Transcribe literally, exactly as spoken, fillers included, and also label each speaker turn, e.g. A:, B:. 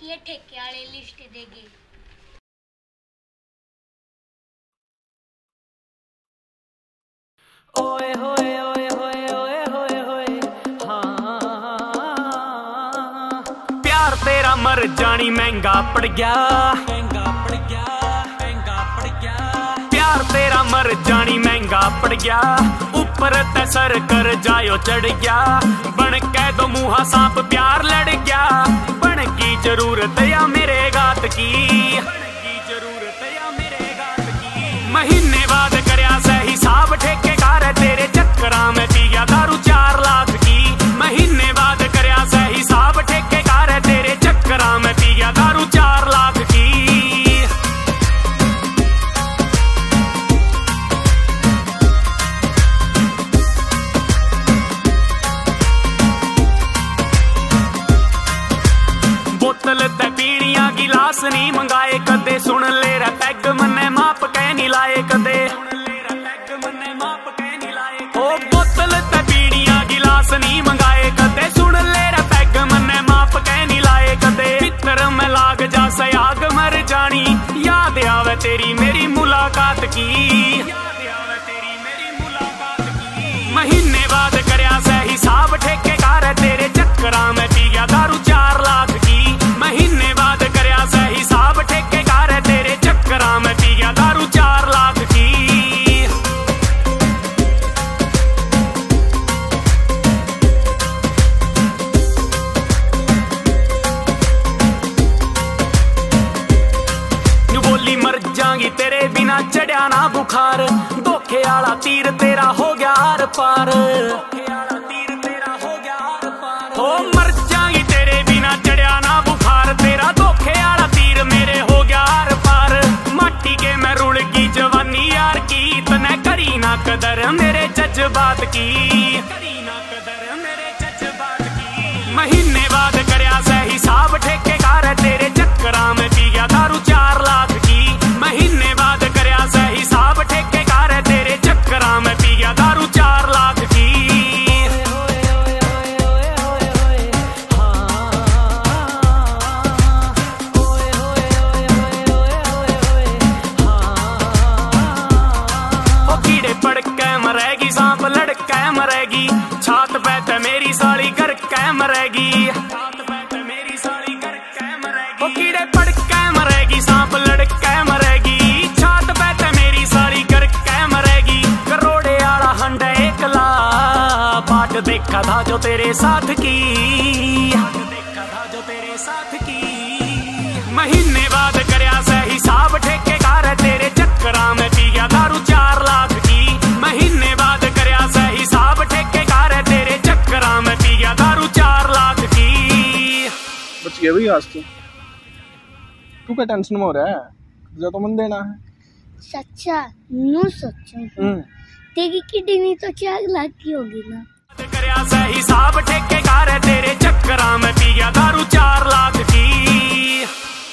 A: ये ठेके वाले लिस्ट देंगे।
B: ओए होए ओए होए ओए होए होए हाँ, प्यार तेरा मर जानी महंगा पड़ गया, महंगा पड़ गया, महंगा पड़ गया। प्यार तेरा मर जानी महंगा पड़ गया, ऊपर ते सर कर जायो चढ़ गया। बन के दो मुहा सांप प्यार लड़ गया, बन की जरूरत या मेरे गात की, बन की जरूरत या मेरे गात की। महीने बाद करया से हिसाब ठेके तेरे चक्करा में पी गया दारू चार लाख की। महीने बाद करया से हिसाब ठेकेदार है, तेरे चक्करा में पी गया दारू चार लाख की। बोतल ते पीड़ियां गिलास नहीं मंगाए कदे, सुन ले रे पैग मन्ने माप कह नहीं लाए कदे। नहीं मंगाए कदे, सुन ले रे पैग मन्ने माप कह नहीं लाए कदे। फिक्र में लाग जा सयाग मर जानी, याद आवे तेरी मेरी मुलाकात की, याद आवे तेरी मेरी मुलाकात की। महीने बाद करया से हिसाब ठेकेदार है, तेरे चक्करा में पी गया दारू चार लाख की। महीने बाद करया से हिसाब ठेकेदार है, तेरे चक्करा में पी गया दारू चार लाख की। मर जाएंगी तेरे बिना चढ़िया ना बुखार, धोखे वाला तीर तेरा हो गया आर पार, धोखे वाला तीर तेरा हो गया आर पार। हो मर जाएंगी तेरे बिना चढ़िया ना बुखार, तेरा धोखे वाला तीर मेरे हो गया आर पार। माटी के मैं रुड़ गई जवानी यार की, तने करी ना कदर मेरे जज्बात की, करी ना कदर मेरे जज्बात की। महीने बाद करया से हिसाब ठेकेदार है, तेरे चक्करा में पी गया दारू चार लाख की। महीने बाद करया से हिसाब ठेकेदार है, तेरे चक्करा में पी गया दारू चार लाख की। ओ कीड़े पड़ के मरेगी, सांप लड़ के मरेगी, छात पे ते मेरी साली कर के मरेगी, छात पे ते मेरी साली कर के मरेगी। ओ कीड़े पड़ के मरेगी, सांप लड़ के मरेगी, छात पे ते मेरी साली कर के मरेगी। करोड़े आला हंडा एकला, बाट देखा था जो तेरे साथ की, बाट देखा था जो तेरे साथ की। महीने बाद करया से हिसाब ठेकेदार है, तेरे चक्करा में पी गया दारू चार लाख की। महीने बाद करया से हिसाब ठेकेदार है, तेरे चक्करा में पी गया दारू चार लाख की।
C: बच गया भाई आज तो। तू क्या टेंशन में हो रहा है? कर्जा तो मन देना है।
A: सच्चा नो सोचो, तेरी किडनी तो चार लाख की होगी ना।
B: करया से हिसाब ठेकेदार है, तेरे चक्करा में पी गया दारू चार लाख की।